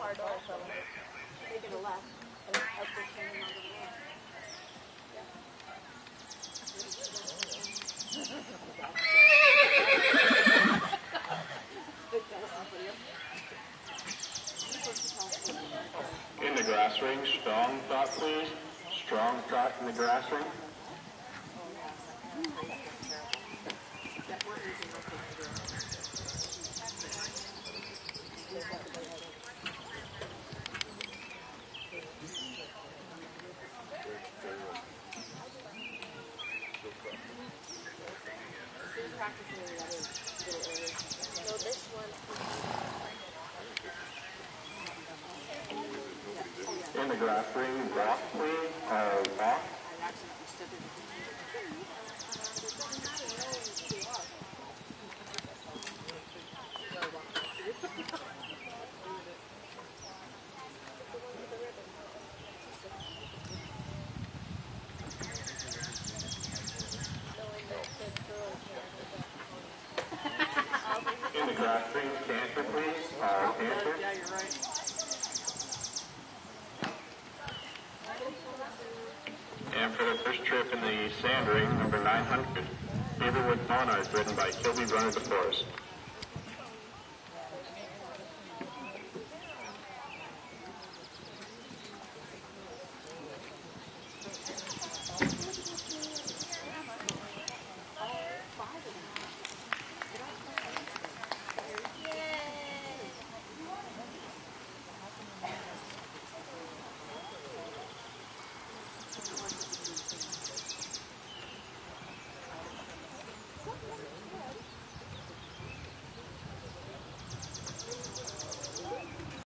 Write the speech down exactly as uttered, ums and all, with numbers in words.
car door, so take it a left. And up the turn on the left. In the grass ring, strong trot please. Strong trot in the grass ring. So this one. In the grass ring, walk please, or walk. In the grass ring, canter please, or canter. Yeah, you're right. And for the first trip in the sand ring, number nine hundred, Haverwood Monarch, ridden by Kilby Runner DeForest.